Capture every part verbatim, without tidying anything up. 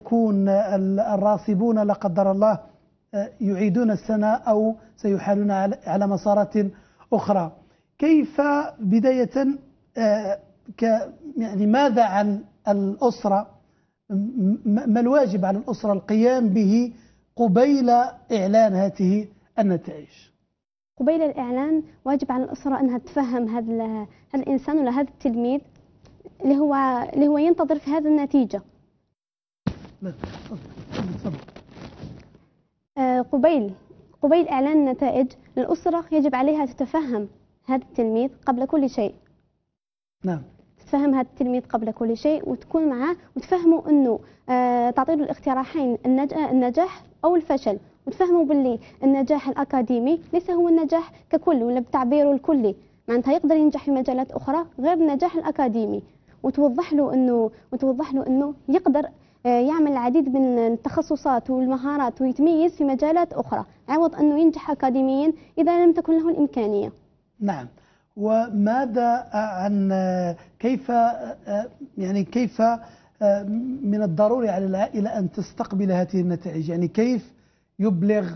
يكون الراصبون لا قدر الله يعيدون السنة أو سيحالون على مسارات أخرى. كيف بداية يعني ماذا عن الأسرة، ما الواجب على الأسرة القيام به قبيل إعلان هذه النتائج؟ قبيل الإعلان واجب على الأسرة أنها تفهم هذا هذا الإنسان ولا هذا التلميذ اللي هو اللي هو ينتظر في هذا النتيجة. قبيل قبيل إعلان النتائج الأسرة يجب عليها تتفهم هذا التلميذ قبل كل شيء. نعم. تفهم هذا التلميذ قبل كل شيء وتكون معه وتفهموا أنه آه تعطيه الاقتراحين النجاح أو الفشل، وتفهموا باللي النجاح الأكاديمي ليس هو النجاح ككل ولا بتعبيره الكلي، معناتها يقدر ينجح في مجالات أخرى غير النجاح الأكاديمي، وتوضح له أنه وتوضح له أنه يقدر يعمل العديد من التخصصات والمهارات ويتميز في مجالات أخرى عوض أنه ينجح أكاديميا إذا لم تكن له الإمكانية. نعم. وماذا عن كيف يعني كيف من الضروري على العائلة أن تستقبل هذه النتائج؟ يعني كيف يبلغ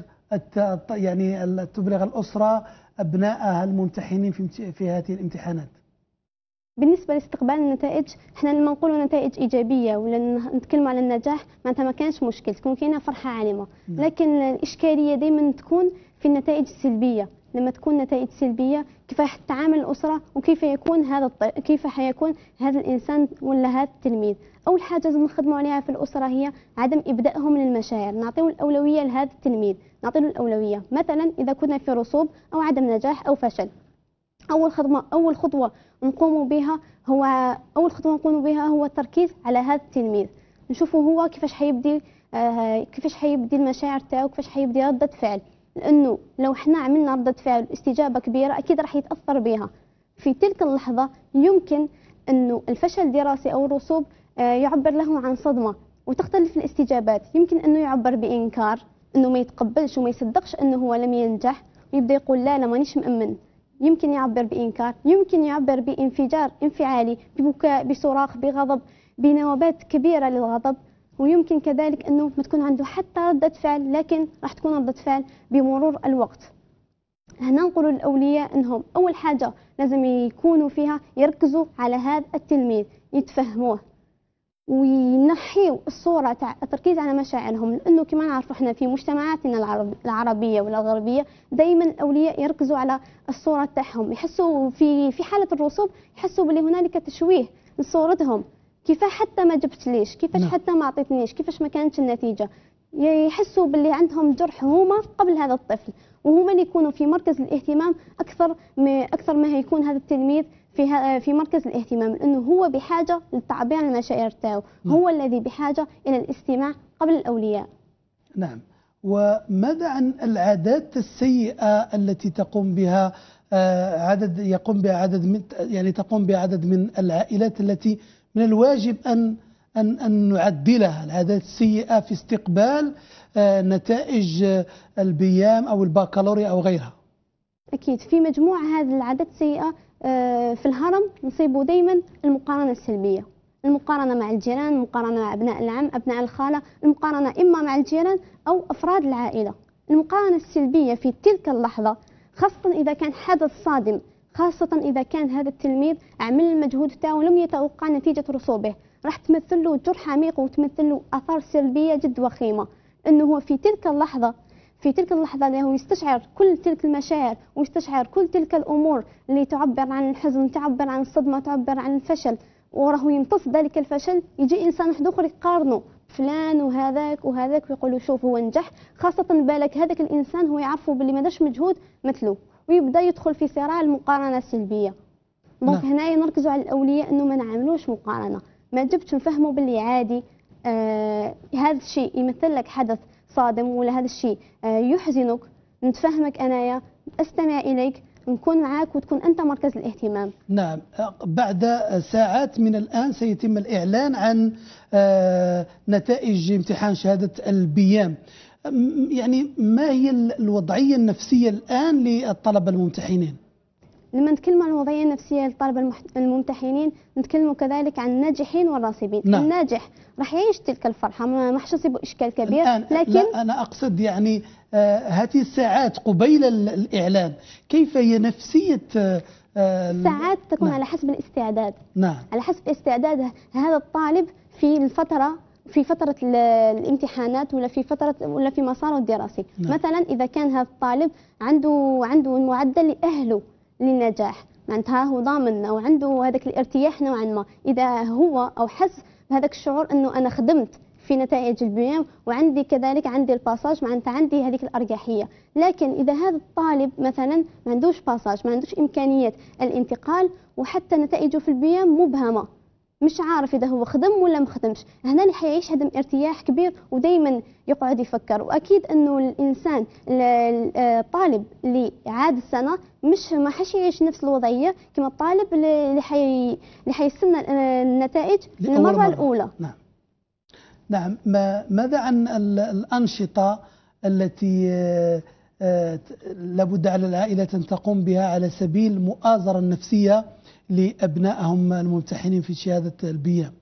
يعني تبلغ الأسرة أبنائها الممتحنين في في هذه الامتحانات؟ بالنسبة لاستقبال النتائج، احنا لما نقولوا نتائج إيجابية ولا نتكلموا على النجاح معناتها ما كانش مشكل، تكون كاينة فرحة عالمة، لكن الإشكالية دايما تكون في النتائج السلبية. لما تكون نتائج سلبية كيف تتعامل الأسرة وكيف يكون هذا الط... كيف حيكون هذا الإنسان ولا هذا التلميذ. أول حاجة لازم نخدموا عليها في الأسرة هي عدم إبدائهم من المشاعر، نعطيه الأولوية لهذا التلميذ، نعطيه الأولوية مثلا إذا كنا في رسوب أو عدم نجاح أو فشل. أول خطوة أول خطوة نقوم بها هو أول خطوة نقوم بها هو التركيز على هذا التلميذ، نشوفوا هو كيفاش حيبدي آه كيفاش حيبدي المشاعر تاعو، كيفاش حيبدي ردة فعل، لأنه لو احنا عملنا ردة فعل استجابة كبيرة أكيد راح يتأثر بها. في تلك اللحظة يمكن أنه الفشل الدراسي أو الرسوب آه يعبر له عن صدمة، وتختلف الاستجابات. يمكن أنه يعبر بإنكار، أنه ما يتقبلش وما يصدقش أنه هو لم ينجح ويبدأ يقول لا لا مانيش مأمن. يمكن يعبر بإنكار، يمكن يعبر بانفجار انفعالي، ببكاء، بصراخ، بغضب، بنوبات كبيرة للغضب، ويمكن كذلك أنه ما تكون عنده حتى ردة فعل، لكن راح تكون ردة فعل بمرور الوقت. هنا نقولوا للأولياء أنهم أول حاجة لازم يكونوا فيها يركزوا على هذا التلميذ، يتفهموه وينحيوا الصورة تاع التركيز على مشاعرهم، لأنه كما نعرفوا احنا في مجتمعاتنا العرب العربية ولا الغربية دائما الأولياء يركزوا على الصورة تاعهم، يحسوا في في حالة الرسوب يحسوا بلي هنالك تشويه لصورتهم، كيف حتى ما جبت ليش، كيفاش حتى ما عطيتنيش، كيفاش ما كانتش النتيجة، يحسوا باللي عندهم جرح هما قبل هذا الطفل، وهما اللي يكونوا في مركز الاهتمام أكثر ما أكثر ما هيكون هذا التلميذ في في مركز الاهتمام، لأنه هو بحاجة للتعبير عن المشاعر تاعو، هو الذي بحاجة إلى الاستماع قبل الأولياء. نعم. وماذا عن العادات السيئة التي تقوم بها عدد يقوم بها عدد من يعني تقوم بها عدد من العائلات التي من الواجب أن أن أن نعدلها، العادات السيئة في استقبال نتائج البيام أو البكالوريا أو غيرها؟ أكيد في مجموعة هذه العادات السيئة في الهرم نصيبوا دائما المقارنة السلبية، المقارنة مع الجيران، المقارنة مع أبناء العم، أبناء الخالة، المقارنة إما مع الجيران أو أفراد العائلة. المقارنة السلبية في تلك اللحظة خاصة إذا كان حدث صادم، خاصة إذا كان هذا التلميذ عمل المجهود تاعه ولم يتوقع نتيجة رسوبه، راح تمثل له جرح عميق وتمثل له آثار سلبية جد وخيمة، أنه هو في تلك اللحظة في تلك اللحظة له يستشعر كل تلك المشاعر ويستشعر كل تلك الأمور اللي تعبر عن الحزن، تعبر عن الصدمة، تعبر عن الفشل، وراه يمتص ذلك الفشل. يجي إنسان واحد آخر يقارنه فلان وهذاك وهذاك ويقولوا شوف هو نجح، خاصة بالك هذاك الإنسان هو يعرفه باللي ما داش مجهود مثله، ويبدأ يدخل في صراع المقارنة السلبية. دونك هنايا نركزوا على الأولياء أنه ما نعملوش مقارنة، ما جبتش نفهموا باللي عادي آه هذا الشيء يمثل لك حدث صادم ولا هذا الشيء آه يحزنك، نتفهمك أنايا، أستمع إليك، نكون معاك وتكون أنت مركز الاهتمام. نعم. بعد ساعات من الآن سيتم الإعلان عن آه نتائج امتحان شهادة البيام. يعني ما هي الوضعية النفسية الآن للطلبة الممتحنين؟ لما نتكلم عن الوضعيه النفسيه للطلبه الممتحنين نتكلم كذلك عن الناجحين والراسبين. نعم. الناجح راح يعيش تلك الفرحه، ما راح يصيبه اشكال كبير. الآن لكن لا انا اقصد يعني آه هذه الساعات قبيل الاعلان كيف هي نفسيه آه الساعات تكون نعم. على حسب الاستعداد. نعم. على حسب استعداد هذا الطالب في الفتره في فترة الامتحانات ولا في فترة ولا في مساره الدراسي. نعم. مثلا إذا كان هذا الطالب عنده عنده المعدل اللي يأهله للنجاح، معناتها هو ضامن أو عنده هذاك الارتياح نوعا ما، إذا هو أو حس بهذاك الشعور أنه أنا خدمت في نتائج البيان وعندي كذلك عندي الباساج، معناتها عندي هذيك الأريحية. لكن إذا هذا الطالب مثلا ما عندوش باساج، ما عندوش إمكانية الانتقال، وحتى نتائجه في البيان مبهمة، مش عارف إذا هو خدم ولا ما خدمش، هنا اللي حيعيش عدم ارتياح كبير ودايما يقعد يفكر. وأكيد أنه الإنسان الطالب اللي عاد السنة مش ما حش يعيش نفس الوضعية كما الطالب اللي حي اللي حيستنى النتائج للمرة مرة. الأولى. نعم. نعم. ما ماذا عن الأنشطة التي لابد على العائلات أن تقوم بها على سبيل المؤازرة النفسية لأبنائهم الممتحنين في شهادة البيان؟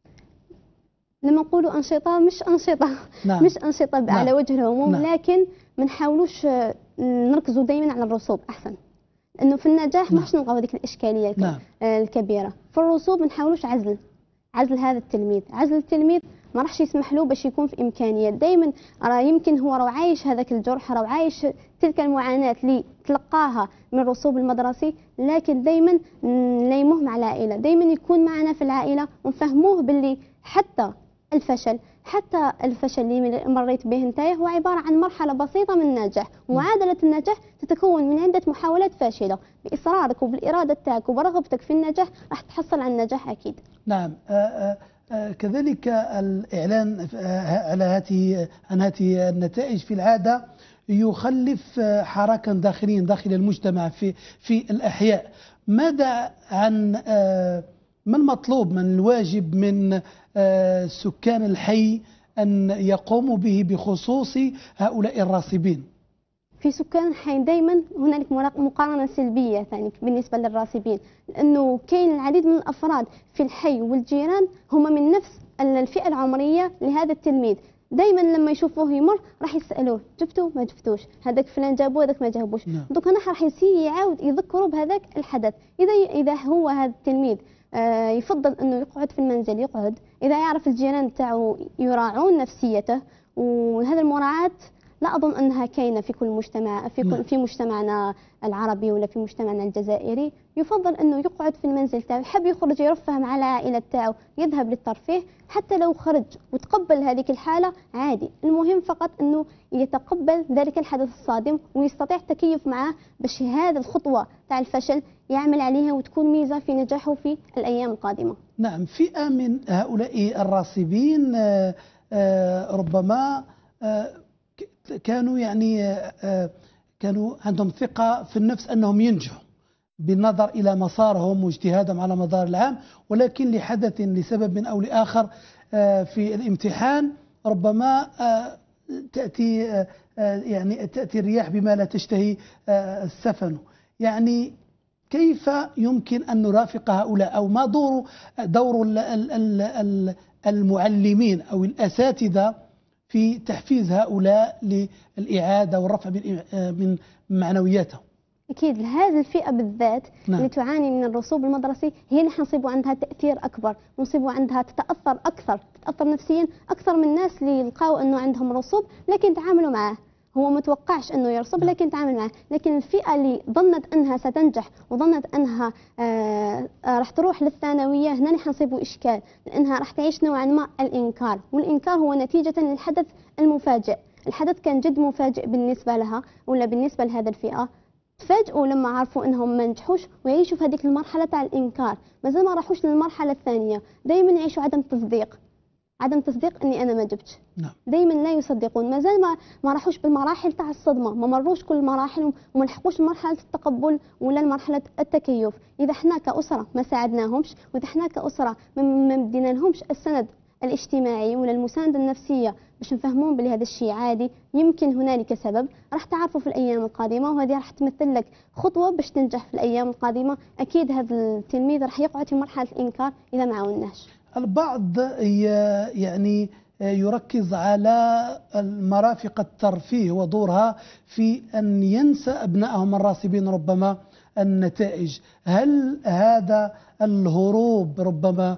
لما نقولوا أنشطة مش أنشطة نعم. مش أنشطة نعم. على وجه العموم نعم. لكن ما نحاولوش نركزوا دائما على الرسوب أحسن، لأنه في النجاح نعم. مش نلقاو هذيك الإشكالية نعم. الكبيرة. في الرسوب ما نحاولوش عزل عزل هذا التلميذ، عزل التلميذ ما راحش يسمح له باش يكون في إمكانيات. دائما راه يمكن هو راه عايش هذاك الجرح، راه عايش تلك المعاناة اللي تلقاها من الرسوب المدرسي، لكن دائما نلايموه مع العائلة، دائما يكون معنا في العائلة ونفهموه باللي حتى الفشل حتى الفشل اللي مريت به نتايا هو عبارة عن مرحلة بسيطة من النجاح. معادلة النجاح تتكون من عدة محاولات فاشلة، بإصرارك وبالإرادة تاعك وبرغبتك في النجاح راح تحصل على النجاح أكيد. نعم. آآ آآ كذلك الإعلان على هذه عن هذه النتائج في العادة يخلف حراكا داخليا داخل المجتمع في في الأحياء. ماذا عن ما المطلوب من الواجب من سكان الحي أن يقوموا به بخصوص هؤلاء الراسبين؟ في سكان الحي دائما هنالك مقارنة سلبية ثاني بالنسبة للراسبين، لأنه كاين العديد من الأفراد في الحي والجيران هم من نفس الفئة العمرية لهذا التلميذ. دائما لما يشوفوه يمر راح يسألوه جبتوا ما جبتوش، هذاك فلان جابوه هذاك ما جابوش. نعم. دوك انا راح يصير يعاود يذكروا بهذاك الحدث. إذا إذا هو هذا التلميذ آه يفضل أنه يقعد في المنزل يقعد، إذا يعرف الجيران تاعو يراعون نفسيته، وهذا المراعاة لا أظن أنها كاينة في كل مجتمع في كل في مجتمعنا العربي ولا في مجتمعنا الجزائري. يفضل أنه يقعد في المنزل تاعو، يحب يخرج يرفه مع العائلة تاعو يذهب للترفيه، حتى لو خرج وتقبل هذه الحالة عادي. المهم فقط أنه يتقبل ذلك الحدث الصادم ويستطيع التكيف معه باش هذه الخطوة تاع الفشل يعمل عليها وتكون ميزة في نجاحه في الأيام القادمة. نعم. فئة من هؤلاء الراسبين ربما كانوا يعني كانوا عندهم ثقة في النفس أنهم ينجحوا بالنظر إلى مسارهم واجتهادهم على مدار العام، ولكن لحدث لسبب أو لآخر في الامتحان ربما تأتي يعني تأتي الرياح بما لا تشتهي السفن. يعني كيف يمكن أن نرافق هؤلاء، أو ما دور دور المعلمين أو الأساتذة في تحفيز هؤلاء للإعادة والرفع من معنوياتهم؟ أكيد هذه الفئة بالذات نعم. اللي تعاني من الرسوب المدرسي هي اللي حنصيبوا عندها تأثير أكبر، ونصيبوا عندها تتأثر أكثر تتأثر نفسيا أكثر من الناس اللي لقاوا أنه عندهم رسوب لكن تعاملوا معه. هو ما توقعش أنه يرسب لكن تعامل معه. لكن الفئة اللي ظنت أنها ستنجح وظنت أنها آه راح تروح للثانوية، هنا اللي حنصيبوا إشكال، لأنها راح تعيش نوعا ما الإنكار، والإنكار هو نتيجة للحدث المفاجئ. الحدث كان جد مفاجئ بالنسبة لها ولا بالنسبة لهذا الفئة، تفاجئوا لما عرفوا أنهم ما نجحوش ويعيشوا في هذيك المرحلة تاع الإنكار، مازال ما راحوش للمرحلة الثانية. دائما يعيشوا عدم تصديق، عدم تصديق اني انا ما جبتش. نعم. دائما لا يصدقون، مازال ما ما راحوش بالمراحل تاع الصدمه، ما مروش كل المراحل وما لحقوش مرحله التقبل ولا مرحله التكيف. اذا احنا كاسره ما ساعدناهمش، واذا احنا كاسره ما مدينا لهمش السند الاجتماعي ولا المساندة النفسية باش نفهمون بلي هذا الشيء عادي، يمكن هنالك سبب، راح تعرفوا في الأيام القادمة، وهذه راح تمثل لك خطوة باش تنجح في الأيام القادمة. أكيد هذا التلميذ راح يقعد في مرحلة الإنكار إذا ما عاوناش. البعض يعني يركز على مرافق الترفيه ودورها في أن ينسى أبنائهم الراسبين ربما النتائج. هل هذا الهروب ربما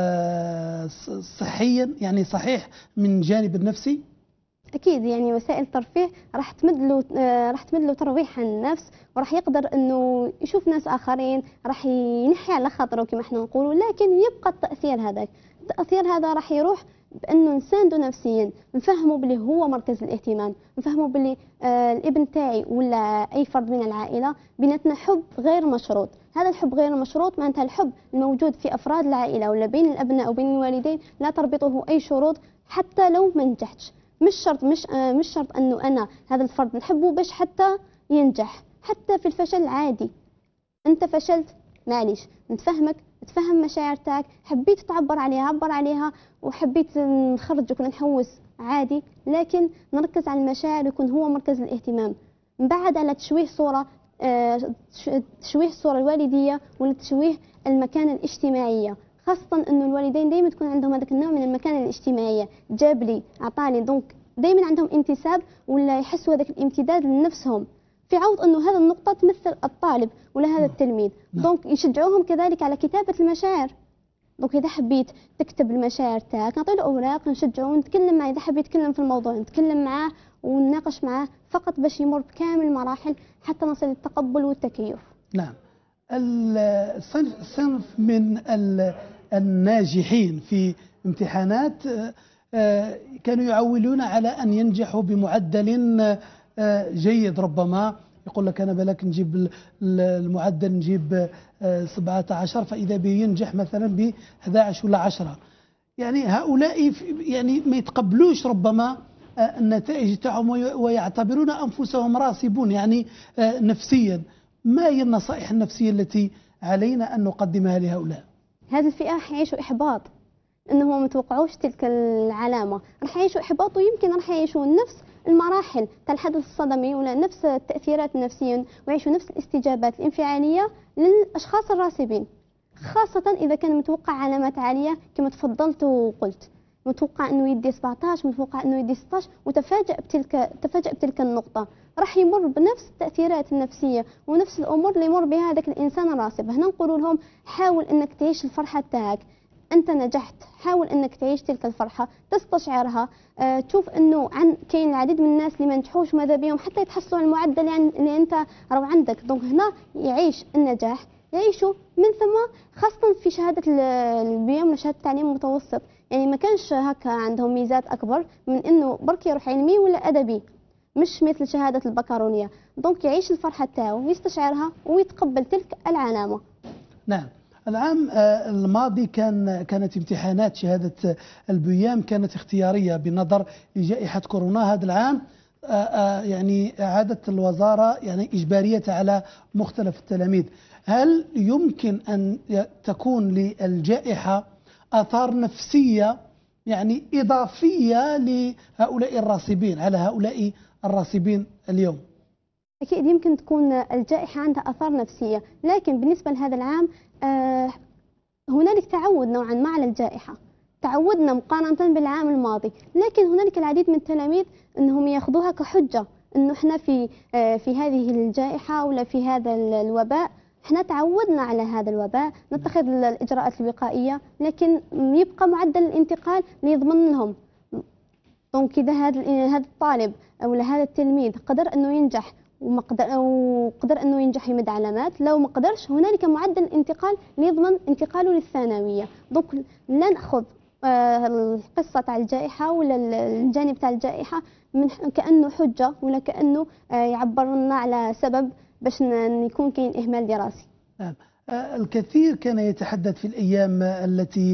صحيا يعني صحيح من جانب النفسي؟ اكيد يعني وسائل الترفيه راح تمد له راح تمد له ترويح عن النفس، وراح يقدر انه يشوف ناس اخرين، راح ينحي على خاطره كما احنا نقولوا، لكن يبقى التاثير هذاك. التاثير هذا راح يروح بانه نساندو نفسيا، نفهموا بلي هو مركز الاهتمام، نفهموا بلي آه الابن تاعي ولا اي فرد من العائله بيناتنا حب غير مشروط. هذا الحب غير المشروط معناتها الحب الموجود في افراد العائله ولا بين الابناء وبين الوالدين لا تربطه اي شروط، حتى لو ما نجحتش. مش شرط مش آه مش شرط انه انا هذا الفرد نحبه باش حتى ينجح، حتى في الفشل عادي. انت فشلت معليش، نتفهمك، تفهم مشاعر تاعك، حبيت تعبر عليها عبر عليها، وحبيت نخرجك ولا نحوس عادي، لكن نركز على المشاعر يكون هو مركز الاهتمام. نبعد على تشويه صوره آه تشويه الصوره الوالديه ولا تشويه المكانه الاجتماعيه، خاصة انه الوالدين دائما تكون عندهم هذاك النوع من المكانة الاجتماعية، جاب لي عطاني، دونك دائما عندهم انتساب ولا يحسوا هذاك الامتداد لنفسهم، في عوض انه هذا النقطة تمثل الطالب ولا هذا التلميذ، دونك يشجعوهم كذلك على كتابة المشاعر. دونك اذا حبيت تكتب المشاعر تاعك نعطي له اوراق، نشجعوه، نتكلم معاه، اذا حب يتكلم في الموضوع نتكلم معاه ونناقش معاه، فقط باش يمر بكامل المراحل حتى نصل للتقبل والتكيف. نعم. الصنف من الناجحين في امتحانات كانوا يعولون على أن ينجحوا بمعدل جيد، ربما يقول لك أنا بلاك نجيب المعدل نجيب سبعة عشر، فإذا بينجح مثلا ب أحد عشر ولا عشرة. يعني هؤلاء يعني ما يتقبلوش ربما النتائج تاعهم ويعتبرون أنفسهم راسبون يعني نفسيا. ما هي النصائح النفسية التي علينا أن نقدمها لهؤلاء؟ هذه الفئة راح يعيشوا إحباط، إنهم ما توقعوش تلك العلامة، راح يعيشوا إحباط، ويمكن راح يعيشوا نفس المراحل تاع الحدث الصدمي ولا نفس التأثيرات النفسية، ويعيشوا نفس الاستجابات الانفعالية للأشخاص الراسبين، خاصة إذا كان متوقع علامات عالية كما تفضلت وقلت، متوقع انه يدي سبعة عشر، متوقع انه يدي ستة عشر، وتفاجأ بتلك تفاجأ بتلك النقطة، راح يمر بنفس التأثيرات النفسية ونفس الأمور اللي يمر بها هذاك الإنسان الراسب. هنا نقول لهم حاول انك تعيش الفرحة تاعك، انت نجحت، حاول انك تعيش تلك الفرحة، تستشعرها، أه تشوف انه عن كاين العديد من الناس اللي ما نجحوش ماذا بهم حتى يتحصلوا على المعدل يعني اللي انت راهو عندك. دونك هنا يعيش النجاح، يعيشوا من ثم، خاصة في شهادة البيام ولا شهادة التعليم المتوسط، يعني ما كانش هكا عندهم ميزات أكبر من إنه برك يروح علمي ولا أدبي، مش مثل شهادة البكالوريا. دونك يعيش الفرحة تاعو ويستشعرها ويتقبل تلك العلامة. نعم. العام الماضي كان كانت امتحانات شهادة البيام كانت اختيارية بالنظر لجائحة كورونا. هذا العام يعني أعادت الوزارة يعني إجبارية على مختلف التلاميذ. هل يمكن أن تكون للجائحة آثار نفسية يعني إضافية لهؤلاء الراسبين على هؤلاء الراسبين اليوم؟ أكيد يمكن تكون الجائحة عندها آثار نفسية، لكن بالنسبة لهذا العام آه هنالك تعود نوعا ما على الجائحة، تعودنا مقارنة بالعام الماضي، لكن هنالك العديد من التلاميذ أنهم يأخذوها كحجة أنه إحنا في آه في هذه الجائحة ولا في هذا الوباء احنا تعودنا على هذا الوباء، نتخذ الإجراءات الوقائية، لكن يبقى معدل الانتقال ليضمن لهم. دونك إذا هذا هذا الطالب أو هذا التلميذ قدر أنه ينجح وما قدر أو قدر أنه ينجح يمد علامات، لو ما قدرش هنالك معدل الانتقال ليضمن انتقاله للثانوية. دونك لا نأخذ آه القصة تاع الجائحة ولا الجانب تاع الجائحة من كأنه حجة ولا كأنه آه يعبر لنا على سبب باش يكون كاين إهمال دراسي. نعم. الكثير كان يتحدث في الأيام التي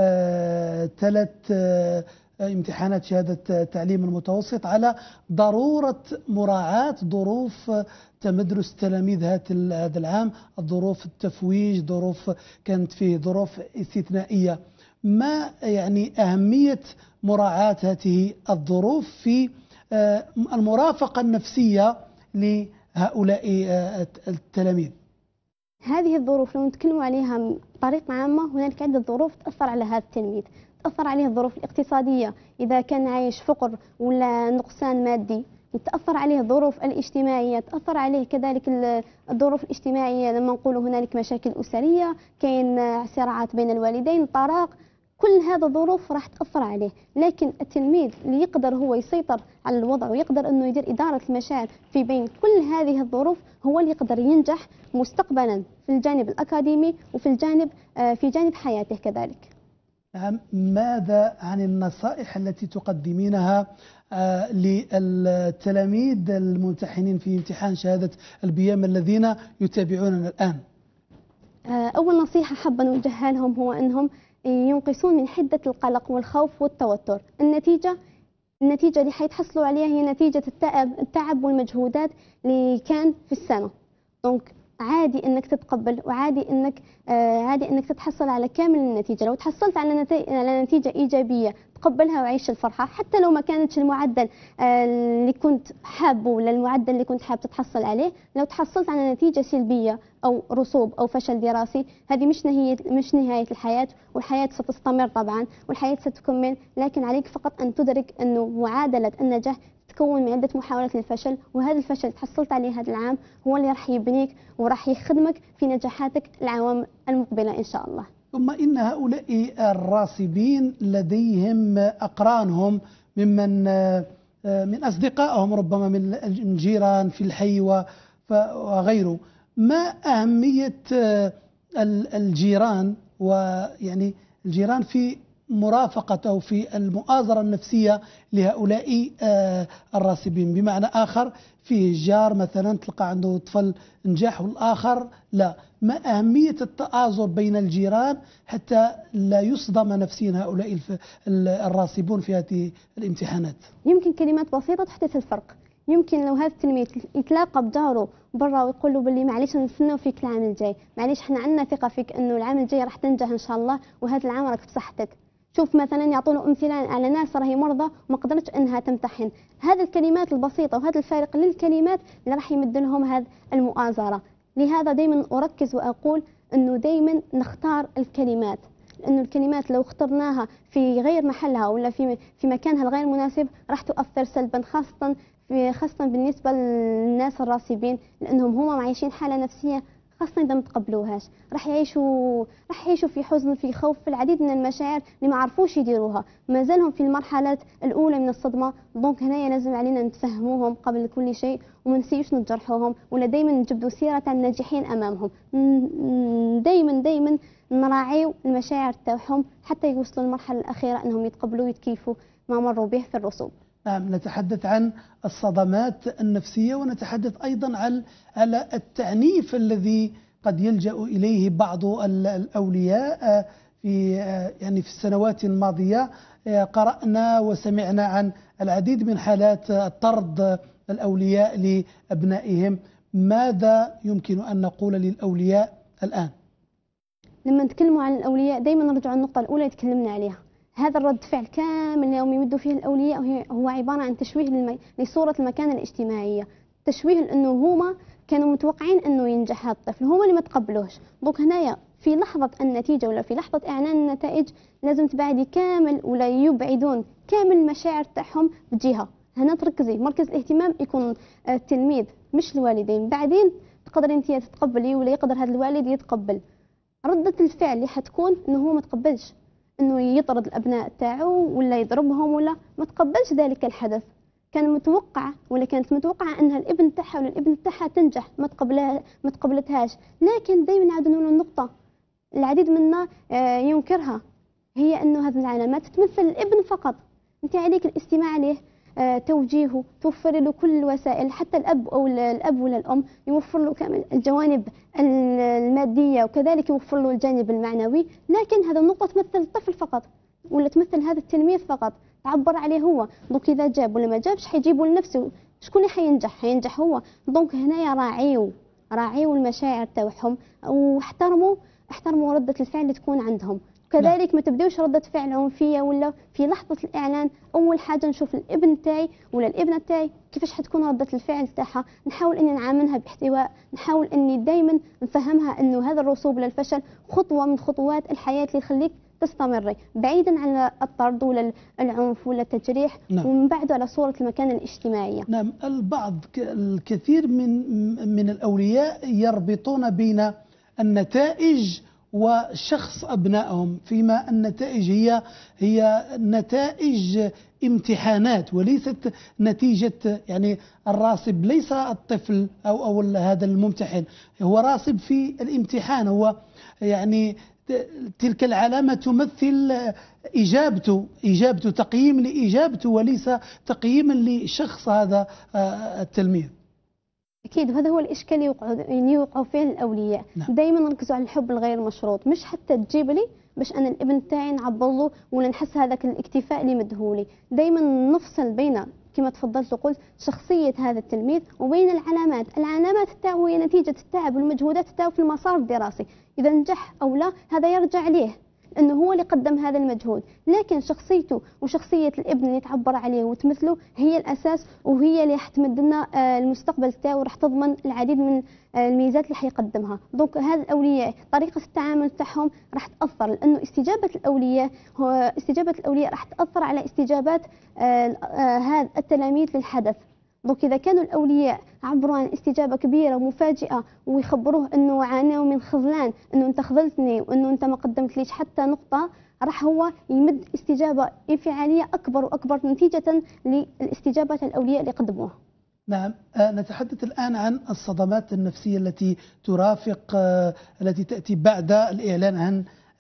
تلت امتحانات شهادة التعليم المتوسط على ضرورة مراعاة ظروف تمدرس التلاميذ هذا العام، الظروف التفويج، ظروف كانت فيه ظروف استثنائية. ما يعني أهمية مراعاة هذه الظروف في المرافقة النفسية لهؤلاء التلاميذ؟ هذه الظروف لو نتكلم عليها بطريقة عامة، هنالك عدة ظروف تأثر على هذا التلميذ. تأثر عليه الظروف الاقتصادية إذا كان عايش فقر ولا نقصان مادي، تأثر عليه الظروف الاجتماعية، تأثر عليه كذلك الظروف الاجتماعية لما نقول هنالك مشاكل أسرية، كاين صراعات بين الوالدين، طلاق، كل هذا الظروف راح تأثر عليه. لكن التلميذ اللي يقدر هو يسيطر على الوضع ويقدر أنه يدير إدارة المشاعر في بين كل هذه الظروف، هو اللي يقدر ينجح مستقبلا في الجانب الأكاديمي وفي الجانب في جانب حياته كذلك. ماذا عن النصائح التي تقدمينها للتلاميذ الممتحنين في امتحان شهادة البيام الذين يتابعوننا الآن؟ أول نصيحة حابة نوجهها لهم هو أنهم ينقصون من حدة القلق والخوف والتوتر. النتيجة النتيجة اللي حيتحصلوا عليها هي نتيجة التعب التعب والمجهودات اللي كان في السنة. دونك عادي انك تتقبل، وعادي انك آه عادي انك تتحصل على كامل النتيجة. لو تحصلت على نتيجة على نتيجة ايجابية تقبلها وعيش الفرحة، حتى لو ما كانتش المعدل آه اللي كنت حابه ولا المعدل اللي كنت حاب تتحصل عليه. لو تحصلت على نتيجة سلبية او رسوب او فشل دراسي، هذه مش نهاية مش نهاية الحياة، والحياة ستستمر طبعا والحياة ستكمل، لكن عليك فقط ان تدرك انه معادلة النجاح تكون من عدة محاولات للفشل، وهذا الفشل تحصلت عليه هذا العام هو اللي راح يبنيك وراح يخدمك في نجاحاتك العوام المقبلة إن شاء الله. ثم إن هؤلاء الراسبين لديهم أقرانهم ممن من أصدقائهم، ربما من الجيران في الحي وغيره. ما أهمية الجيران ويعني الجيران في مرافقة أو في المؤازرة النفسية لهؤلاء الراسبين؟ بمعنى آخر، فيه جار مثلا تلقى عنده طفل نجح والآخر لا. ما أهمية التآزر بين الجيران حتى لا يصدم نفسيا هؤلاء الراسبون في هذه الامتحانات؟ يمكن كلمات بسيطة تحدث الفرق. يمكن لو هذا التلميذ يتلاقى بجاره برا ويقول له باللي معليش نستناو فيك العام الجاي، معليش احنا عندنا ثقة فيك انه العام الجاي راح تنجح ان شاء الله، وهذا العام راك بصحتك. شوف مثلا يعطونه امثله على ناس راهي مرضى وما قدرتش انها تمتحن. هذه الكلمات البسيطه وهذا الفارق للكلمات اللي راح يمد لهم هذه المؤازره. لهذا دائما اركز واقول انه دائما نختار الكلمات، لانه الكلمات لو اخترناها في غير محلها ولا في في مكانها الغير مناسب راح تؤثر سلبا، خاصه في خاصه بالنسبه للناس الراسبين، لانهم هم عايشين حاله نفسيه خاصة إذا ما تقبلوهاش راح يعيشوا راح يعيشوا في حزن، في خوف، في العديد من المشاعر اللي ما عرفوش يديروها، ما زالهم في المرحلة الأولى من الصدمة. دونك هنايا لازم علينا نتفهموهم قبل كل شيء وما نسيوش نجرحوهم، ولا دائما نجبدوا سيرة الناجحين أمامهم. دائما دائما نراعيو المشاعر تاعهم حتى يوصلوا للمرحلة الأخيرة أنهم يتقبلوا ويتكيفوا ما مروا به في الرسوب. نعم، نتحدث عن الصدمات النفسية ونتحدث أيضا على التعنيف الذي قد يلجأ إليه بعض الأولياء. في يعني في السنوات الماضية قرأنا وسمعنا عن العديد من حالات طرد الأولياء لأبنائهم. ماذا يمكن أن نقول للأولياء الآن؟ لما نتكلموا عن الأولياء دائما نرجع النقطة الأولى اللي تكلمنا عليها. هذا الرد فعل كامل يوم يمدوا فيه الأولياء هو عبارة عن تشويه للمي... لصورة المكانة الاجتماعية، تشويه لأنه هما كانوا متوقعين أنه ينجح هذا الطفل، هما اللي ما تقبلوش. دوك هنايا في لحظة النتيجة ولا في لحظة إعلان النتائج لازم تبعدي كامل ولا يبعدون كامل المشاعر تاعهم بجهة. هنا تركزي مركز الاهتمام يكون التلميذ مش الوالدين. بعدين تقدر انت تتقبلي ولا يقدر هذا الوالد يتقبل. ردة الفعل اللي حتكون انه هو ما تقبلش انه يطرد الابناء تاعو ولا يضربهم ولا ما تقبلش ذلك الحدث. كان متوقع ولا كانت متوقعه انها الابن تاعها ولا الابن تاعها تنجح، ما تقبلها ما تقبلتهاش. لكن دائما نعاودوا نقولوا النقطه العديد منا ينكرها، هي انه هذه العلامات تمثل الابن فقط. انت عليك الاستماع عليه، توجيهه، توفر له كل الوسائل، حتى الاب او الاب ولا الام يوفر له كامل الجوانب الماديه وكذلك يوفر له الجانب المعنوي. لكن هذا النقطه تمثل الطفل فقط ولا تمثل هذا التلميذ فقط، تعبر عليه هو. دونك اذا جاب ولا ما جابش حيجيبوا لنفسه. شكون اللي حينجح؟ حينجح هو. دونك هنايا راعيو راعيو المشاعر تاعهم واحترموا احترموا رده الفعل اللي تكون عندهم. وكذلك ما تبداوش ردة فعل عنفية، ولا في لحظة الإعلان أول حاجة نشوف الابن تاعي ولا الابنة تاعي كيفاش حتكون ردة الفعل تاعها، نحاول أني نعاملها باحتواء، نحاول أني دايما نفهمها أنه هذا الرسوب للفشل خطوة من خطوات الحياة اللي تخليك تستمري، بعيدا عن الطرد ولا العنف ولا التجريح. نعم. ومن بعد على صورة المكانة الاجتماعية. نعم. البعض الكثير من من الأولياء يربطون بين النتائج وشخص أبنائهم، فيما النتائج هي هي نتائج امتحانات وليست نتيجة، يعني الراسب ليس الطفل أو أو هذا الممتحن، هو راسب في الامتحان، هو يعني تلك العلامة تمثل إجابته إجابته تقييم لإجابته وليس تقييما لشخص هذا التلميذ. أكيد، وهذا هو الإشكال اللي يوقعوا فيه الأولياء. نعم. دائما نركزوا على الحب الغير مشروط، مش حتى تجيب لي باش أنا الابن تاعي نعبر له ولا نحس هذاك الاكتفاء اللي مدهولي. دائما نفصل بين كما تفضلت وقلت شخصية هذا التلميذ وبين العلامات. العلامات تاعو هي نتيجة التعب والمجهودات تاعو في المسار الدراسي، إذا نجح أو لا هذا يرجع ليه أنه هو اللي قدم هذا المجهود، لكن شخصيته وشخصية الابن اللي تعبر عليه وتمثله هي الأساس، وهي اللي راح تمد لنا المستقبل تاعو وراح تضمن العديد من الميزات اللي حيقدمها. دونك هذا الأولياء طريقة التعامل تاعهم راح تأثر، لأنه استجابة الأولياء هو استجابة الأولياء راح تأثر على استجابات هذا التلاميذ للحدث. دونك إذا كانوا الأولياء عبروا عن استجابة كبيرة ومفاجئة ويخبروه أنه عانوا من خذلان، أنه أنت خذلتني وأنه أنت ما قدمت ليش حتى نقطة، راح هو يمد استجابة انفعالية أكبر وأكبر نتيجة للاستجابة الأولياء اللي قدموها. نعم. نتحدث الآن عن الصدمات النفسية التي ترافق التي تأتي بعد الإعلان عن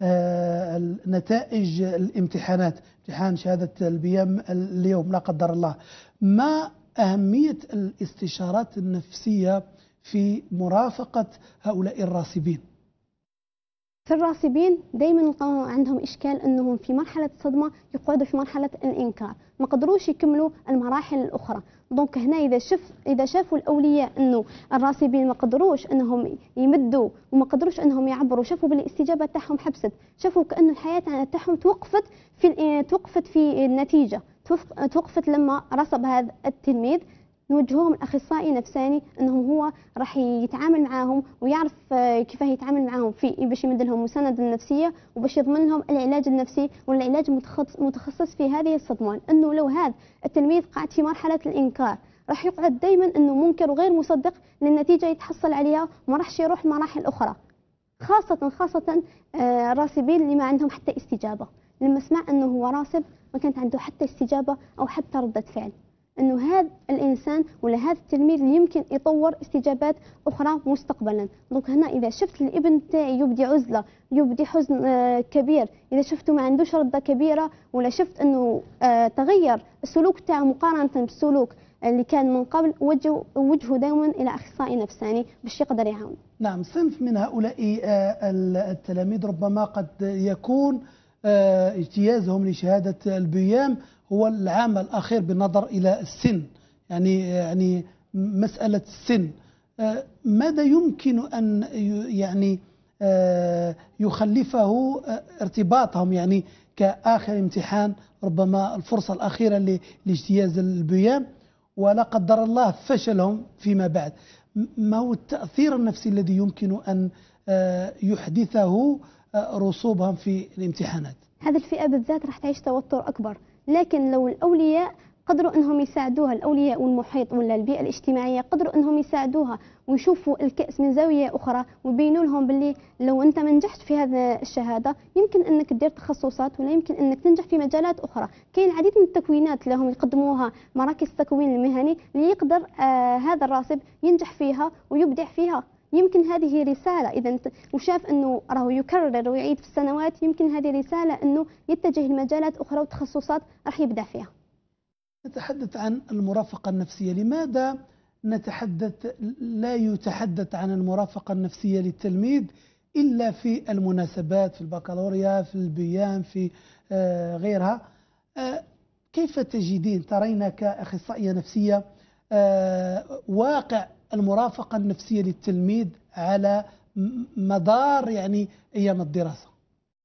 نتائج الامتحانات، امتحان شهادة البيام اليوم لا قدر الله. ما أهمية الاستشارات النفسية في مرافقة هؤلاء الراسبين؟ في الراسبين دائما عندهم إشكال أنهم في مرحلة الصدمة يقعدوا في مرحلة الإنكار، ما قدروش يكملوا المراحل الأخرى. دونك هنا إذا شف إذا شافوا الأولياء أنه الراسبين ما قدروش أنهم يمدوا وما قدروش أنهم يعبروا، شافوا بالاستجابة تاعهم حبست، شافوا كأنه الحياة تاعهم توقفت في توقفت في النتيجة، توقفت لما رسب هذا التلميذ. نوجهوهم الأخصائي نفساني أنهم هو راح يتعامل معاهم ويعرف كيف يتعامل معاهم في باش يمد لهم مساندة نفسية وباش يضمن لهم العلاج النفسي والعلاج متخصص في هذه الصدمات. أنه لو هذا التلميذ قاعد في مرحلة الإنكار راح يقعد دائما أنه منكر وغير مصدق للنتيجة يتحصل عليها وما راحش يروح مراحل أخرى، خاصة خاصة الراسبين اللي ما عندهم حتى استجابة. لما سمع أنه هو راسب ما كانت عنده حتى استجابة أو حتى ردة فعل، أنه هذا الإنسان ولا هذا التلميذ اللي يمكن يطور استجابات أخرى مستقبلا. دونك هنا إذا شفت الابن تاعي يبدي عزلة يبدي حزن كبير، إذا شفته ما عندوش ردة كبيرة ولا شفت أنه تغير السلوك تاعه مقارنة بالسلوك اللي كان من قبل، وجهه وجهه دائما إلى أخصائي نفساني باش يقدر يعاون. نعم. صنف من هؤلاء التلاميذ ربما قد يكون اجتيازهم لشهادة البيام هو العام الأخير بالنظر إلى السن، يعني يعني مسألة السن. ماذا يمكن أن يعني يخلفه ارتباطهم يعني كآخر امتحان، ربما الفرصة الأخيرة لاجتياز البيام ولا قدر الله فشلهم فيما بعد؟ ما هو التأثير النفسي الذي يمكن أن يحدثه رسوبهم في الامتحانات؟ هذه الفئة بالذات راح تعيش توتر أكبر، لكن لو الأولياء قدروا أنهم يساعدوها، الأولياء والمحيط ولا البيئة الاجتماعية قدروا أنهم يساعدوها ويشوفوا الكأس من زاوية أخرى ويبينوا لهم باللي لو أنت ما نجحت في هذه الشهادة يمكن أنك تدير تخصصات ولا يمكن أنك تنجح في مجالات أخرى. كاين العديد من التكوينات اللي هم يقدموها مراكز التكوين المهني اللي يقدر آه هذا الراسب ينجح فيها ويبدع فيها. يمكن هذه رسالة، إذا وشاف أنه راهو يكرر ويعيد في السنوات، يمكن هذه رسالة أنه يتجه لمجالات أخرى وتخصصات راح يبدع فيها. نتحدث عن المرافقة النفسية. لماذا نتحدث لا يتحدث عن المرافقة النفسية للتلميذ إلا في المناسبات، في البكالوريا، في البيان، في آه غيرها؟ آه كيف تجدين ترين كأخصائية نفسية آه واقع المرافقة النفسية للتلميذ على مدار يعني أيام الدراسة؟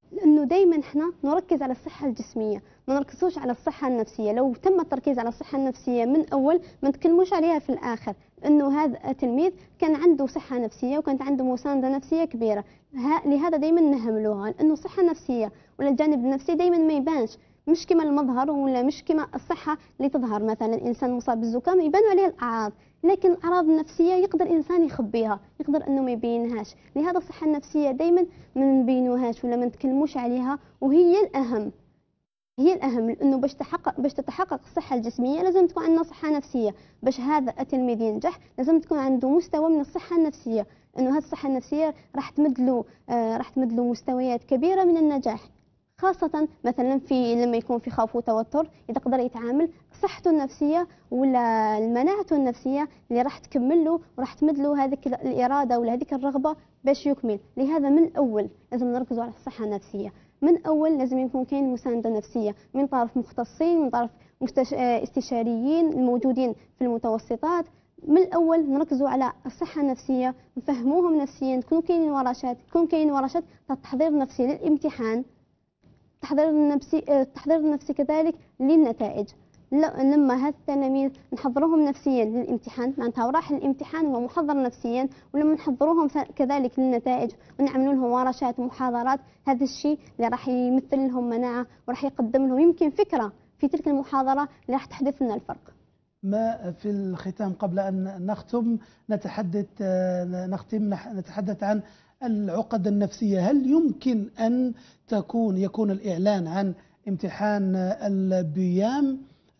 لانه دائما احنا نركز على الصحه الجسميه، ما نركزوش على الصحه النفسيه. لو تم التركيز على الصحه النفسيه من اول ما نتكلموش عليها في الاخر. انه هذا التلميذ كان عنده صحه نفسيه وكانت عنده مسانده نفسيه كبيره، لهذا دائما نهملوها، لانه الصحه النفسيه ولا الجانب النفسي دائما ما يبانش، مش كما المظهر ولا مش كما الصحه اللي تظهر. مثلا انسان مصاب بالزكام يبان عليه الاعراض، لكن الاعراض النفسيه يقدر انسان يخبيها، يقدر انه ما يبينهاش. لهذا الصحه النفسيه دائما ما نبينوهاش ولا ما نتكلموش عليها، وهي الاهم، هي الاهم. لانه باش تحقق باش تتحقق الصحه الجسميه لازم تكون عندنا صحه نفسيه. باش هذا التلميذ ينجح لازم تكون عنده مستوى من الصحه النفسيه، انه هذه الصحه النفسيه راح تمد له آه راح تمد له مستويات كبيره من النجاح، خاصة مثلا في لما يكون في خوف وتوتر، إذا قدر يتعامل صحته النفسية ولا مناعته النفسية اللي راح تكمل له وراح تمد له هذيك الإرادة ولا هذيك الرغبة باش يكمل. لهذا من الأول لازم نركزوا على الصحة النفسية، من أول لازم يكون كاين مساندة نفسية من طرف مختصين، من طرف استشاريين الموجودين في المتوسطات. من الأول نركزوا على الصحة النفسية، نفهموهم نفسيا، تكون كاين ورشات، تكون كاين ورشات تحضير نفسي للامتحان، التحضير النفسي التحضير النفسي كذلك للنتائج. لما هذا التلاميذ نحضروهم نفسيا للامتحان، معناتها وراح الامتحان هو محضر نفسيا، ولما نحضروهم كذلك للنتائج ونعملوا لهم ورشات ومحاضرات، هذا الشيء اللي راح يمثل لهم مناعه وراح يقدم لهم يمكن فكره في تلك المحاضره اللي راح تحدث لنا الفرق. ما في الختام قبل ان نختم نتحدث نختم نتحدث عن العقد النفسية. هل يمكن أن تكون يكون الإعلان عن امتحان البيام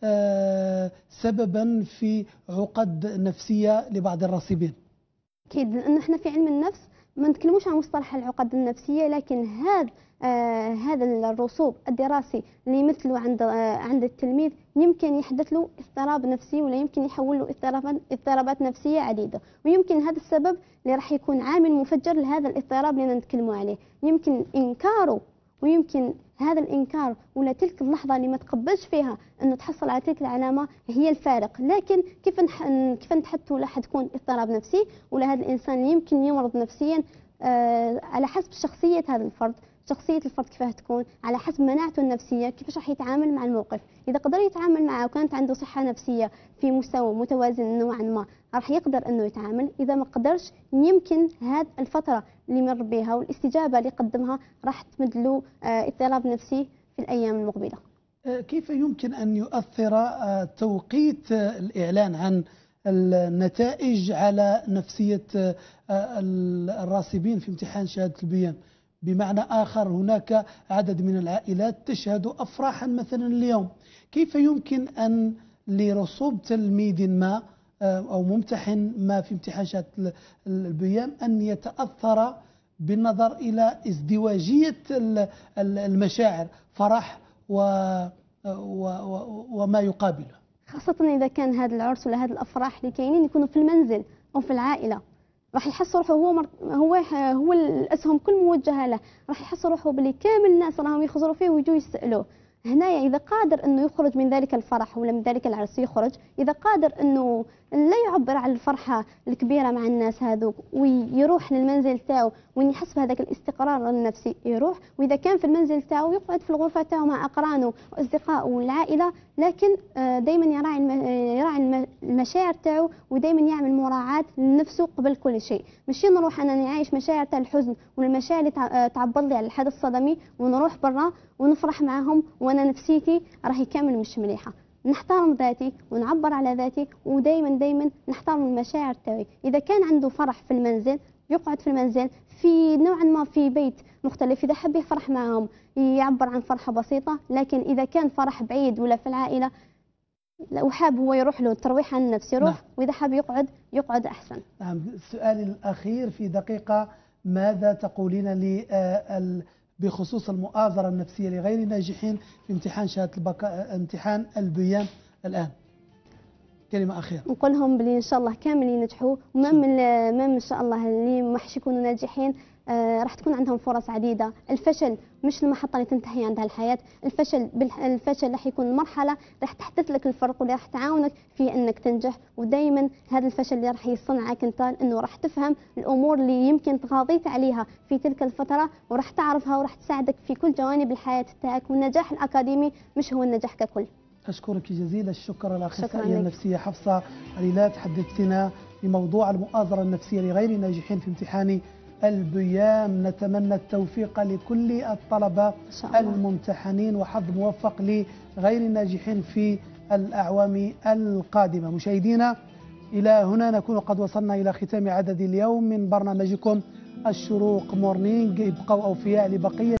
سببا في عقد نفسية لبعض الراصبين؟ أكيد، لأن احنا في علم النفس ما نتكلموش عن مصطلح العقد النفسية، لكن هذا آه هذا الرسوب الدراسي اللي يمثله عند آه عند التلميذ يمكن يحدث له اضطراب نفسي، ولا يمكن يحول له اضطرابات اضطرابات نفسية عديدة، ويمكن هذا السبب اللي راح يكون عامل مفجر لهذا الاضطراب اللي نتكلموا عليه. يمكن إنكاره، ويمكن هذا الإنكار ولا تلك اللحظة اللي ما تقبلش فيها أنه تحصل على تلك العلامة هي الفارق. لكن كيف نح... كيف نتحدثوا ولا حتكون اضطراب نفسي ولا هذا الإنسان اللي يمكن يمرض نفسيا آه على حسب شخصية هذا الفرد، شخصية الفرد كيفاه تكون، على حسب مناعته النفسية كيفاش راح يتعامل مع الموقف. إذا قدر يتعامل معه وكانت عنده صحة نفسية في مستوى متوازن نوعا ما راح يقدر أنه يتعامل. إذا ما قدرش يمكن هذه الفترة اللي مر بها والاستجابة اللي قدمها راح تمد له اضطراب نفسي في الأيام المقبلة. كيف يمكن أن يؤثر توقيت الإعلان عن النتائج على نفسية الراصبين في امتحان شهادة البيان؟ بمعنى آخر، هناك عدد من العائلات تشهد أفراحا مثلا اليوم، كيف يمكن أن لرسوب تلميذ ما أو ممتحن ما في امتحان شهادة البيان أن يتأثر بالنظر إلى ازدواجية المشاعر، فرح و وما يقابله، خاصة إذا كان هذا العرس ولا هذه الأفراح اللي كاينين يكونوا في المنزل أو في العائلة، راح يحس روحه هو مر... هو هو الاسهم كل موجهه له، راح يحس روحه بلي كامل الناس راهم يخزروا فيه ويجوا يسالوه. هنايا اذا قادر انه يخرج من ذلك الفرح ولا من ذلك العرس يخرج، اذا قادر انه لا يعبر عن الفرحه الكبيره مع الناس هذوك ويروح للمنزل تاعو وين يحس بهذاك الاستقرار النفسي يروح، واذا كان في المنزل تاعو يقعد في الغرفه تاعو مع اقرانه واصدقائه والعائله، لكن دائما يراعي يراعي المشاعر تاعو ودائما يعمل مراعاه لنفسه قبل كل شيء. ماشي نروح انا نعيش مشاعر تاع الحزن ولا المشاعر اللي تعبر لي على الحدث الصدمي ونروح برا ونفرح معهم وانا نفسيتي راهي كامل مش مليحه. نحترم ذاتي ونعبر على ذاتي ودائما دائما نحترم المشاعر تاعي. اذا كان عنده فرح في المنزل يقعد في المنزل في نوعا ما في بيت مختلف، اذا حب يفرح معهم يعبر عن فرحه بسيطه. لكن اذا كان فرح بعيد ولا في العائله وحاب هو يروح له الترويح عن النفس يروح، نعم. واذا حاب يقعد يقعد احسن. نعم. السؤال الاخير في دقيقه، ماذا تقولين لي بخصوص المؤازرة النفسية لغير الناجحين في امتحان شهادة البكا... امتحان البيان الآن؟ كلمة أخيرة. نقول لهم بلي إن شاء الله كامل ينجحوا، وما من ما إن شاء الله اللي ما حش يكونوا ناجحين آه راح تكون عندهم فرص عديدة. الفشل مش المحطة اللي تنتهي عندها الحياة، الفشل الفشل راح يكون مرحلة راح تحدث لك الفرق واللي راح تعاونك في أنك تنجح. ودائما هذا الفشل اللي راح يصنعك أنت، أنه راح تفهم الأمور اللي يمكن تغاضيت عليها في تلك الفترة وراح تعرفها وراح تساعدك في كل جوانب الحياة تاعك. والنجاح الأكاديمي مش هو النجاح ككل. أشكرك جزيل الشكر الأخصائية النفسية حفصة عليلات، حدثتنا بموضوع المؤازرة النفسية لغير الناجحين في امتحان البيام. نتمنى التوفيق لكل الطلبة الممتحنين وحظ موفق لغير الناجحين في الأعوام القادمة. مشاهدينا، إلى هنا نكون قد وصلنا إلى ختام عدد اليوم من برنامجكم الشروق مورنينج. ابقوا أوفياء لبقية